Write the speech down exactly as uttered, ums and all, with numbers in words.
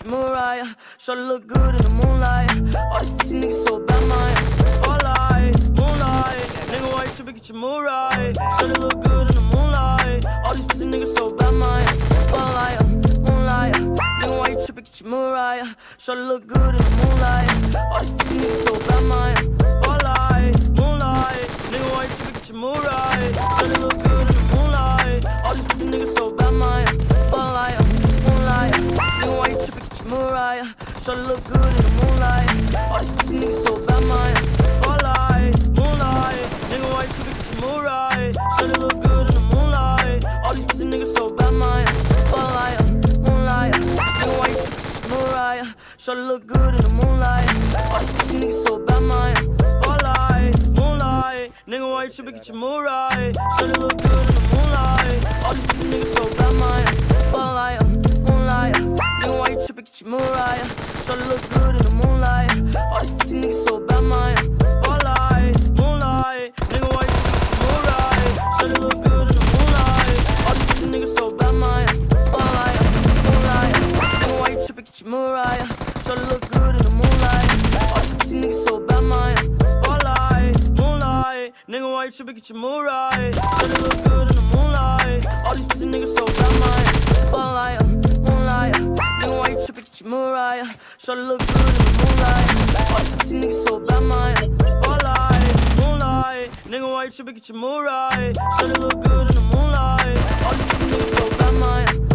get your Mariah. Shawty look good in the moonlight. All these pussy niggas so bad, man. Spotlight, moonlight. Nigga, why you tripping, get your Mariah. Shawty look good in the moonlight. All these pussy niggas so bad, man. Spotlight, moonlight. Nigga, why you tripping, get your Mariah. Shawty look good in the moonlight. All these pussy niggas so bad, man. Spotlight, moonlight. Nigga, why you tripping, get your Mariah. Shawty look good in the moonlight. All these pussy niggas so bad, man. Spotlight, moonlight. Nigga, why you tripping, get your Mariah. Shawty look good in the moonlight. All these pussy niggas so bad, man. Spotlight, moonlight. Nigga, why you tripping, get your Mariah. Shawty look good in the moonlight. All these pussy niggas so bad, man. Spotlight, moonlight. Nigga, why you tripping, get your Mariah. Shawty look good in the moonlight. All these pussy niggas so bad, man. Spotlight, moonlight. Nigga, why you tripping, get your Mariah. Shawty look good in the moonlight. All these pussy niggas so bad, man. Spotlight, moonlight. Nigga, why you tripping, get your Mariah. Shawty look good in the moonlight. All these pussy niggas so bad, man. Spotlight, moonlight. Nigga, why you tripping, get your Mariah. Shawty look good in the moonlight. All these pussy niggas so bad, man. Spotlight, moonlight. Nigga, why you tripping, get your Mariah. Shawty look good in the moonlight. All these pussy niggas so bad, man. Spotlight, moonlight. Nigga, why you tripping, get your Mariah. Shawty look good in the moonlight. All these pussy niggas so bad, man. Spotlight, moonlight. Nigga, why you tripping, get your Mariah. Shawty look good in the moonlight. All these pussy niggas so bad, man. Spotlight, moonlight. Nigga, why you tripping, get your Mariah. Shawty look good in the moonlight. All these pussy niggas so bad, man.